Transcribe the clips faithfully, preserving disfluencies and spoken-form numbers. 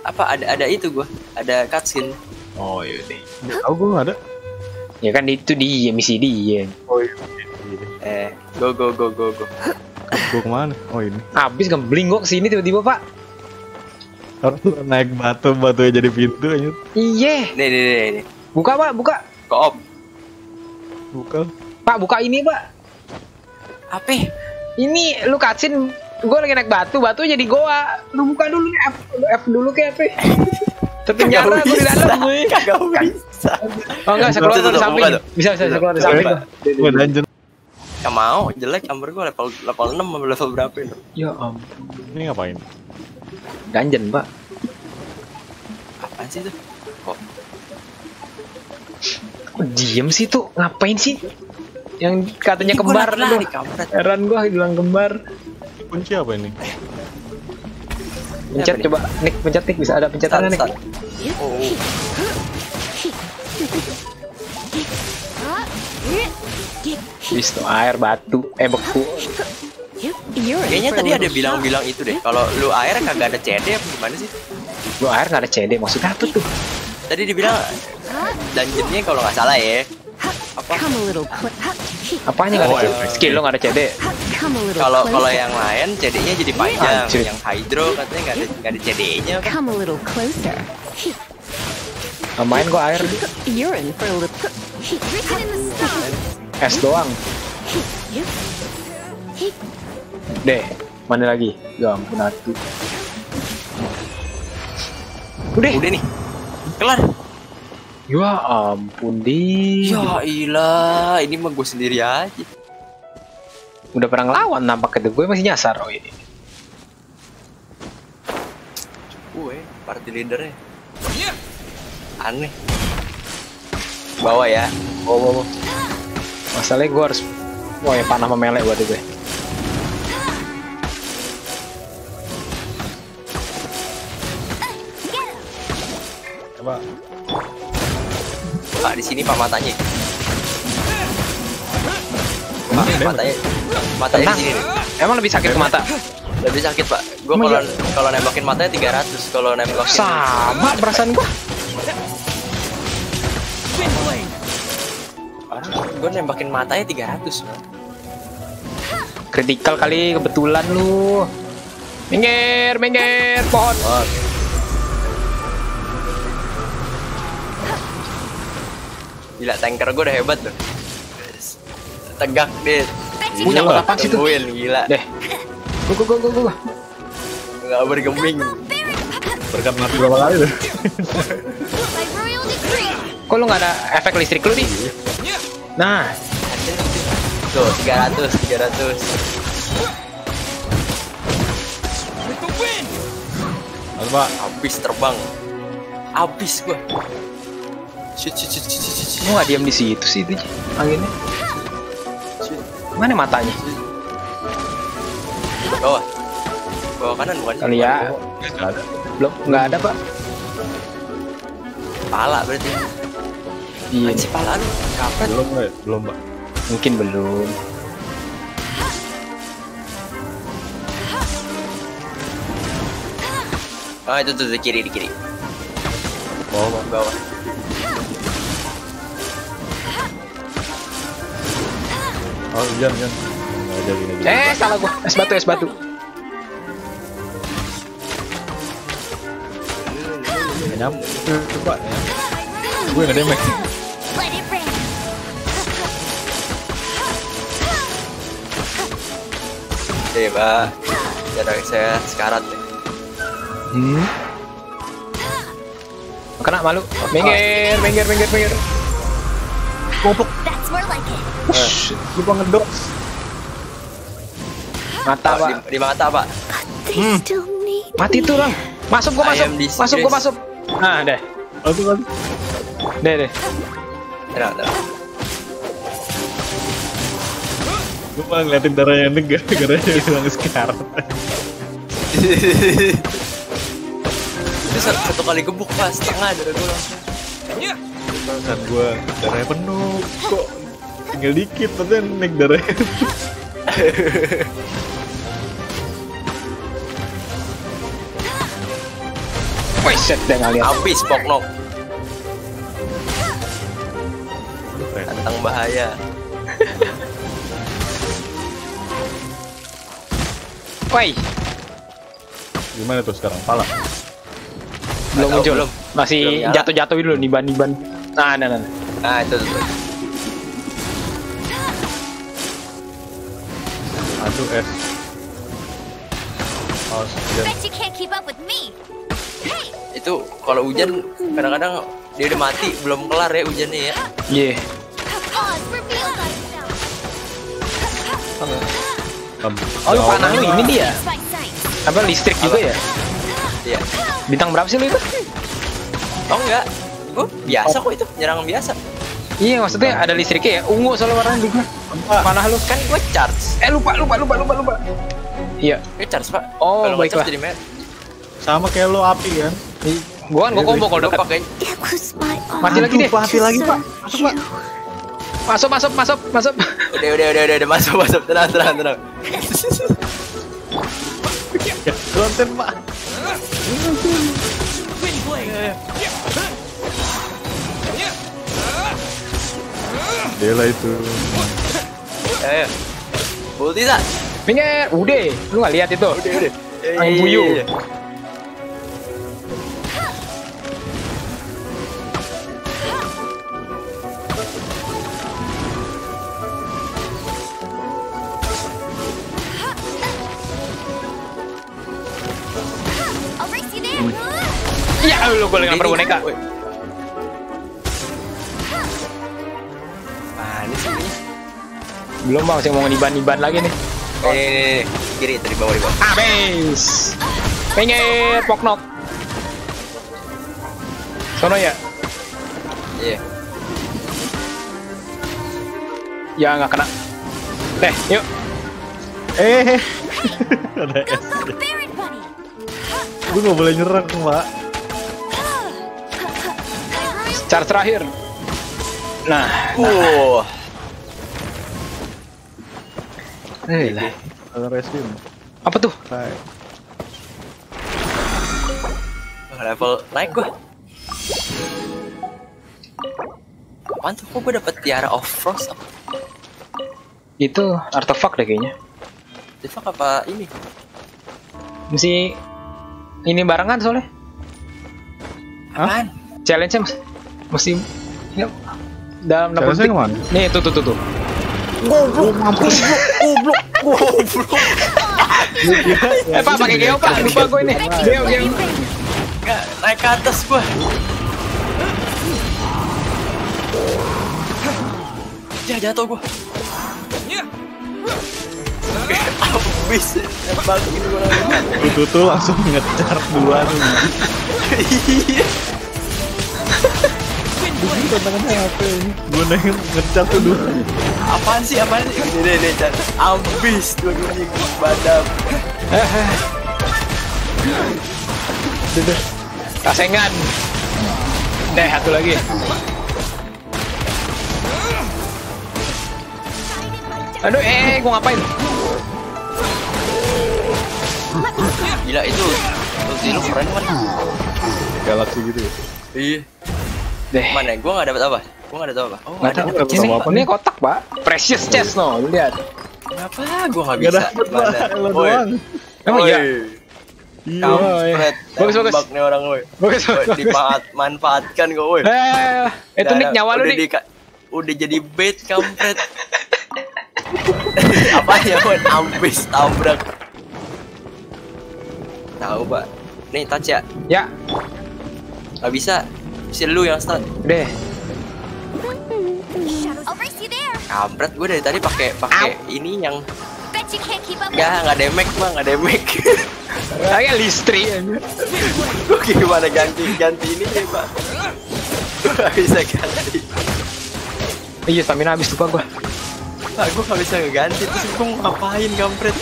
apa ada ada itu gua, ada cutscene. Oh iya deh. Tahu gua nggak ada. Ya kan itu dia misi dia. Oh iya. Eh, go go go go go. Gua kemana? Oh ini. Habis ngebling gua kesini tiba-tiba pak. Harus naik batu, batunya jadi pintu aja. Iya. Nih nih nih. nih. Buka pak, buka. Koop. Bukan. Pak buka ini pak. Apa? Ini lu cutscene. Gue lagi naik batu, batu jadi goa. Lu buka dulu nih F, lu F dulu kayak apa? Terpenjara gue di dalam gue. Kagak bisa. Oh enggak, saya keluar dari samping. Bisa, bisa, saya keluar dari samping. Gua dungeon. Gak mau, jelek Amber gua level level enam sama level berapa ini? Ya ampun. Ini ngapain? Dungeon, Pak. Apaan sih tuh? Kok Kok diem sih tuh? Ngapain sih? Yang katanya Ini gua kembar lari, tuh. kampret. Heran gua bilang kembar. Kunci apa ini? Pencet coba, Nick, pencet Nick, bisa ada pencetannya Nick. Start, Oh. Bis tuh air batu, eh beku. Kayaknya tadi ada bilang-bilang itu deh. Kalau lu air kagak ada C D apa gimana sih? Lu air nggak ada C D, maksudnya apa tuh? Tadi dibilang dungeonnya kalau nggak salah ya. Apa? Apanya nggak ada Oh, C D? efek. Skill lo nggak ada C D. Kalau kalau yang lain C D-nya jadi panjang. Anjir. Yang Hydro katanya nggak ada nggak ada C D-nya. Kan? Come a little closer. Nggak main gua air, You're in for a little. Written in the stars. es doang. Deh, mana lagi? Ya ampun atu. Udah, Udah nih. Kelar. ya ampun di. Ya ilah, ini mah gue sendiri aja. Udah pernah ngelawan nampak itu gue masih nyasar oh ini. Gue party leadernya. Aneh. Bawa ya. Oh, oh, oh. Masalahnya gue harus, wah ya panah memelek buat gue. Coba. Pak di sini Pak matanya. Pak matanya. Matanya di sini. nih. Emang lebih sakit ke mata? Lebih sakit Pak. Gue Emang kalau iya? kalau nembakin matanya tiga ratus, kalau nembakin Sama perasaan gue. gue nembakin matanya tiga ratus. Kritikal kali kebetulan lu. Minggir, minggir, pohon. Oh. Gila tanker gue udah hebat tuh. Tegak deh. Punya Gila. apa sih tuh? Tungguin, gila. Deh. Gue, gue, gue, gue. Nggak bergeming. Berkat mati berapa kali tuh? By royal decree. Kok lu nggak ada efek listrik lu nih? Nah, Tuh tiga ratus, tiga ratus. Halo Pak. Habis terbang. Habis gua. Shit, shit, shit, shit, shit, shit. lu nggak diam di situ sih itu anginnya. Mana matanya? Bawah. Bawah kanan bukan? Kali ya. Nggak ada. Belum, nggak ada pak. Pala berarti. Iya, Anjir pala lu. Kapan? Belum Pak. Belum Pak. mungkin belum. Ah itu tuh di kiri di kiri. Bawah Pak. Bawah. Oh hujan hujan. Nggak jadi nggak jadi. Eh, salah gua. Es batu, es batu. Nggak nyampe. Coba ya. Gue nggak damage. Let it rain. Oke Pak. Jarak saya sekarat deh. Hmm. Kena malu. Minggir, minggir, minggir, minggir. Goblok. That's more like it. Shit. Lupa ngedok. Mata Pak, pak. di, di mata Pak. They still need Mati tuh lang. Masuk gua I masuk. am disgraced. Masuk gua masuk. Nah, deh. Aduh kan. Deh, deh. Tenang, tenang. Gue malah ngeliatin darahnya negara negaranya bilang sekarat. Itu satu, satu kali gebuk Pak, setengah dari gue langsung. Kan gue darahnya penuh. Kok tinggal dikit tapi naik darahnya. Wih, set deh nggak lihat. Habis Poknok. Tentang bahaya. Woi, Gimana tuh sekarang? Pala. belum Tahu, muncul. belum. Masih Belum nyala. jatuh-jatuh dulu niban-niban. Nah, nah, nah. nah. Nah itu tuh. Aduh es. Oh, sekian. Bet you can't keep up with me. Hey, Itu kalau hujan kadang-kadang dia udah mati belum kelar ya hujannya ya. Iya. Oz, reveal thyself. Oh, lu panah lu ini dia. My sight. Apa listrik juga ya? Iya. Bintang berapa sih lu itu? Oh enggak. Gue biasa kok itu nyerang biasa. Iya, maksudnya ada listriknya ya. Ungu soalnya warnanya juga. Panah lu. Kan gue charge. Eh, lupa, lupa, lupa, lupa, lupa. Iya. Gue charge pak. Oh, Kalau nggak baiklah. charge jadi merah. Sama kayak lo api kan? Gua kan gua combo kalau Lo dekat. pakai That was my Mati lagi deh. Mati lagi pak. Masuk, masuk, masuk, masuk. udah udah udah udah udah masuk masuk tenang tenang tenang. Ya, konten pak. Dela itu. Ayo. Ulti tak? Minggir, udah. Lu nggak lihat itu? Udah udah. Angin buyu. Iya, iya. I'll race you there. Iya, lu gua lempar boneka. Woi. Mana sih ini? Belum bang, saya mau niban-niban lagi nih. Eh, nih, nih, nih. Kiri tadi bawah di bawah. Habis. Minggir, poknok. Sono ya? Iya. Ya nggak kena. Deh, yuk. Eh, ada es. Barbarian bunny. Gue nggak boleh nyerang pak. Charge terakhir. Nah, Wow. eh lah. Ada resin. Apa tuh? Kayak. Level naik gua. Apaan tuh? Kok gua dapet tiara of frost? Apa? Itu artefak deh kayaknya. Artefak apa ini? Mesti ini barengan soalnya. Apaan? Challenge-nya mas- mesti ya, dalam enam puluh Challenge-nya detik. kemana? Nih, tuh tuh tuh tuh. Goblok, mampus. Goblok, goblok. Eh pak, pakai geo pak, lupa gue ini. Geo geo. Nggak, naik ke atas gua. Ya jatuh gua. Abis bangun gua lagi. Itu tuh langsung ngecar duluan. Iya. Ini tantangannya apa ini? Gue nengin ngecar tuh dulu. Apaan sih? Apaan sih? Ini nih, nih, Chan. Abis dua-duanya badam. Duh, kasengan. Deh, satu lagi. Aduh, eh, gua ngapain? Gila itu. Ulti lu keren kan? Galaksi gitu ya. Iya. Deh, Mana? Gua nggak dapet apa? Gua nggak dapet apa? Oh, nggak ada. tahu. dapet Ini, apa-apa ini nih. kotak pak. Precious chest no, lu lihat. Kenapa gua nggak Gak bisa? dapet Mana? lah, lo Woi. doang. Emang Woi. iya? Iya. Kampret. Bagus, bagus. Tembak nih orang woi. Bagus, Woi, bagus. dimanfaatkan kok woi. Eh, itu Udah- nick nyawa lu udah nih. di- udah jadi bait kampret. Apa ya woi? Abis tabrak. Tahu pak. Nih touch ya. Ya, Gak bisa. Si lu yang start. deh. I'll race you there. Kampret gue dari tadi pakai pakai ini yang Bet you can't keep up with ya nggak damage mah nggak damage. Kayak listrik. Gue gimana ganti ganti ini ya pak? Gue nggak bisa ganti. Iya, stamina habis lupa gua. Pak gue nggak bisa ngeganti terus gue mau ngapain kampret?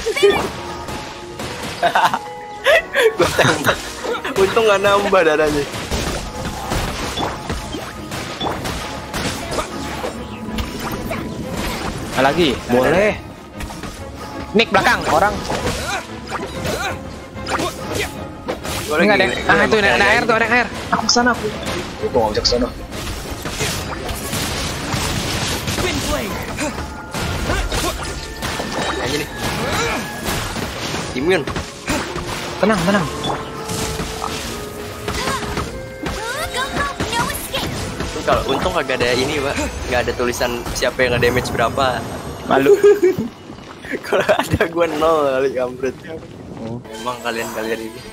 Gue tembak. Untung nggak nambah darahnya. Nah, lagi, boleh. Nick belakang orang. Gua Enggak ada. lagi- Ah gua itu ada, lagi- ada air tuh, ada air. Aku kesana aku. Gua nggak bisa kesana. Aja nih. Imun. Tenang, tenang. No escape. Tuh, kalau untung kagak ada ini, Pak. Nggak ada tulisan siapa yang nge-damage berapa. Malu. Kalau ada gua nol kali kampret. Oh. Emang kalian-kalian ini.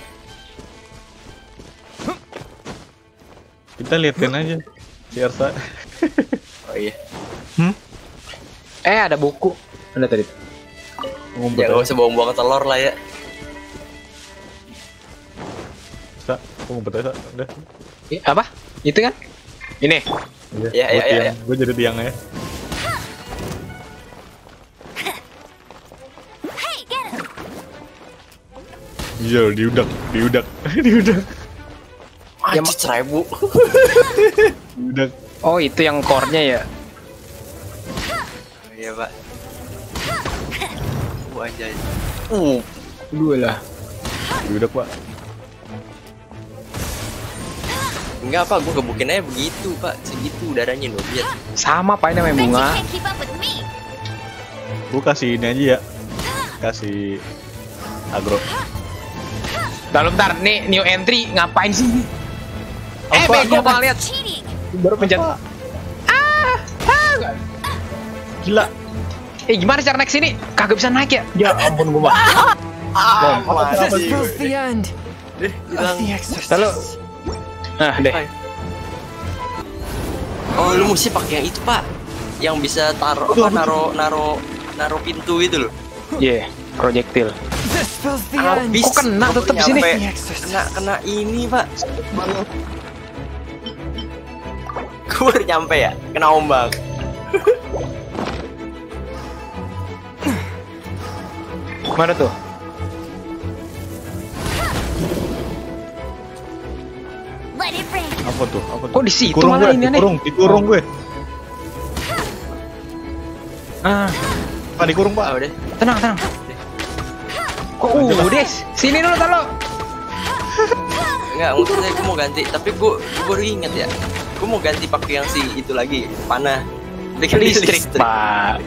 Kita liatin aja si Ersa. Oh iya. Eh ada buku. Ada tadi. Ngumpet Ya nggak aja. usah buang-buang telur lah ya. Sa, ngumpet aja. Sa. Udah. Ih, apa? Itu kan? Ini. Iya. Ya, ya, ya, ya. Gue jadi tiangnya. Hey, get him. Iya, diudak, diudak, diudak, Ya mak seribu. diudak. Oh itu yang core-nya ya. Iya Pak. Gua aja. Uh, Dua lah. Diudak, Pak. enggak Pak, gua gebukin aja begitu Pak, segitu udaranya loh lihat. Sama Pak ini namanya Bet you bunga. can't keep up with me. Gue kasih ini aja ya. Kasih agro. Lalu bentar, nih new entry ngapain sih? Eh Apa? bego malah lihat. Cheating. Baru pencet. Ah, ah. Gila. Eh gimana cara naik sini? Kagak bisa naik ya? Ya ampun gua mah. Ah, Kenapa masih. sih? the end Deh, bilang. Lalu, nah deh. Oh, lu mesti pakai yang itu Pak, yang bisa taruh apa naro naro naro pintu itu loh. Iya, projectile. this spells the end Habis. Kok kena Gua tetep baru sini? nyampe. Kena kena ini Pak. Gue baru nyampe ya, kena ombak. Mana tuh? Let it rain. Apa tuh? Apa tuh? Kok di situ Dikurung malah gue, ini aneh? dikurung, dikurung gue. Ah, Pak, dikurung, Ah, Pak. udah. tenang, tenang. Kok udah? Sini dulu taruh. Enggak, maksudnya gue mau ganti, tapi gue gue baru ingat ya. Gue mau ganti pakai yang si itu lagi, panah. Bikin Listrik, Pak.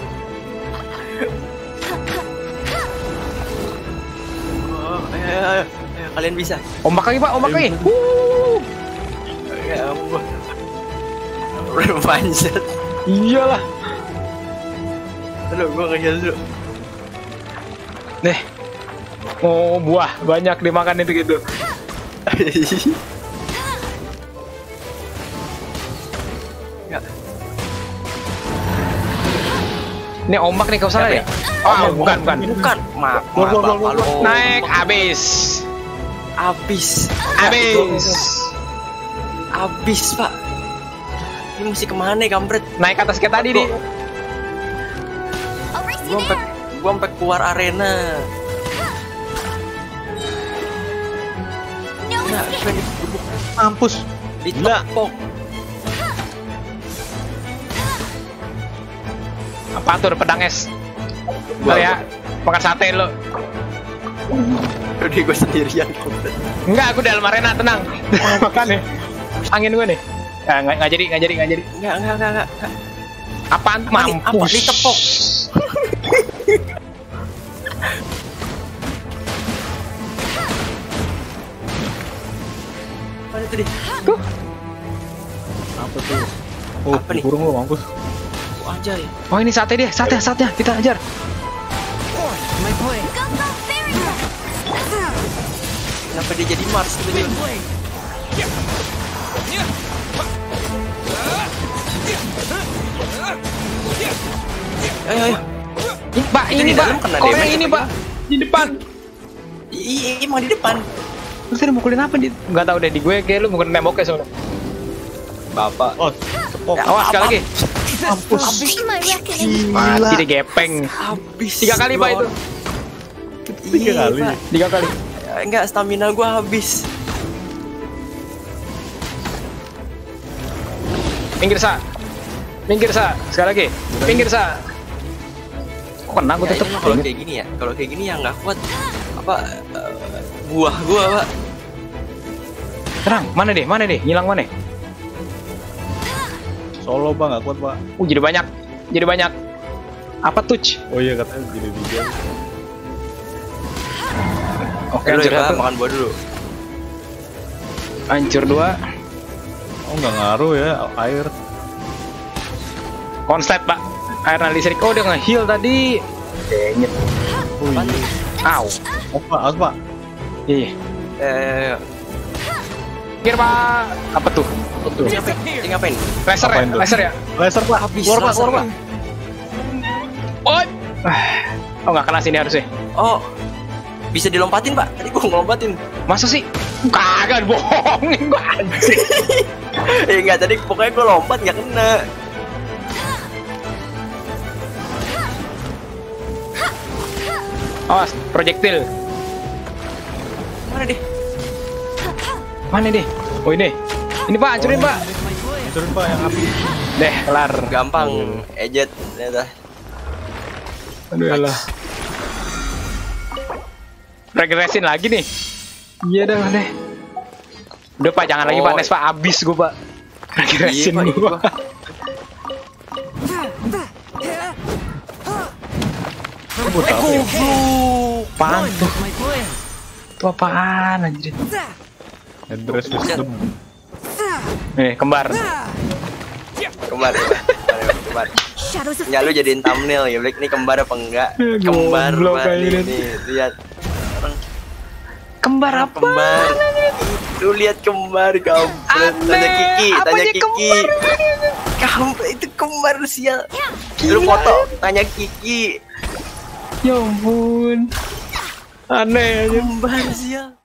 Oh, ayo, ayo, ayo, ayo, kalian bisa. Ombak lagi, Pak, ombak lagi. Wuh. Ya ampun. Berpanjat. Iyalah. Dulu gue ngejar dulu. Nih. Oh, buah banyak dimakan itu gitu. Enggak. Ini ombak nih kau salah Siapa ya? Oh, bukan, bukan. Bukan. Maaf, Gua, maaf, gua, gua, Bapak, gua. lu. Naik abis. Abis. Abis. Abis, Pak. Ini mesti kemana ya, kampret? Naik atas kayak tadi, Di. I'll race Gua you sampai there. gua sampai keluar arena. No Nah, escape. gua digebuk, Mampus. Gila. ditepok. Apaan tuh, ada pedang es? Gua- Bentar ya, makan sate lo. Udah gue sendirian, kampret. Enggak, aku dalam arena, tenang. Makan nih. Angin gue nih. Nah, nggak nggak jadi, nggak jadi, nggak jadi. Enggak, enggak, enggak, enggak. enggak. Apaan tuh? Apa nih? Apa? Mampus. Ditepok. Mana tadi? Tuh. Apa tuh? Oh, Apa nih? dikurung lo, mampus. Oh, anjay. Oh, ini sate dia, sate, sate. Kita ajar. my blade Go, go, very fast. Kenapa dia jadi Mars tadi? Ayo, ayo. Ini, Pak, Itu ini, di Pak. dalam kena Kok yang damage ini, apa Pak? Di depan. Iya, emang di depan. Lu tadi mukulin apa, Di? Enggak tahu deh, di gue kayak lu mukulin temboknya soalnya. Bapak. Oh, tepok. Ya, Awas, sekali lagi. Mampus. See my reckoning. Mati deh, gepeng. Habis. Tiga kali, Pak, itu. Tiga Iya, kali. Pak. Tiga kali. Ya, enggak, stamina gua habis. Minggir, Sa. Minggir, Sa. Sekali lagi. Minggir, Sa. Kok kena gue Ya, tetep ini kalau kayak gini ya, kalau kayak gini ya nggak kuat. Apa eh, buah gua, Pak. Tenang, mana deh, mana deh, ngilang mana? Solo bang, gak kuat pak. Uh, jadi banyak, jadi banyak. Apa touch? Oh iya katanya jadi tiga. Oke, Dulu hancur ya, Pak, satu. makan buah dulu. Hancur dua. Oh nggak ngaruh ya air. Konslet pak. Air listrik. Oh dia nge-heal tadi. Denyet. Oh iya. Au. Apa? Apa? Iya. Eh, Kir pak. Apa tuh? Apa tuh? ini ngapain? Ini ngapain? Laser ya? Apain tuh? Laser ya? Laser pak. Habis Keluar pak, keluar pak. lasernya. Oh. Oh nggak kena sini harusnya. Oh, bisa dilompatin pak? Tadi gua ngelompatin. Masa sih? Kagak bohongin gua anjing. Eh enggak, tadi pokoknya gua lompat nggak kena. Awas, projektil. Mana deh? Mana deh? Oh ini. Ini pak, hancurin pak. Hancurin pak yang api. Deh, kelar. Gampang, ejet ternyata. Aduh Allah. Regresin lagi nih. Iya dah deh. Udah pak, jangan lagi Oh. pak Nes pak, abis gua pak. Regresin Iya, Pak, gua. iya, Kamu tahu ya? Apaan tuh? My plan. Itu apaan anjir? Headdress wisdom. Nih, kembar. Kembar ya, Pak. Kembar. Shadows of Ya lu jadiin thumbnail ya, Black. Ini kembar apa enggak? Ya, Kembar, goblok Pak. kayak Nih, gini. nih, lihat. Kembar apa? Kembar. Lu lihat kembar, kampret. Tanya Kiki, Apa tanya sih Kiki. Kampret itu kembar sial. Lu foto, tanya Kiki. Ya ampun. Aneh aja. Kembar sial.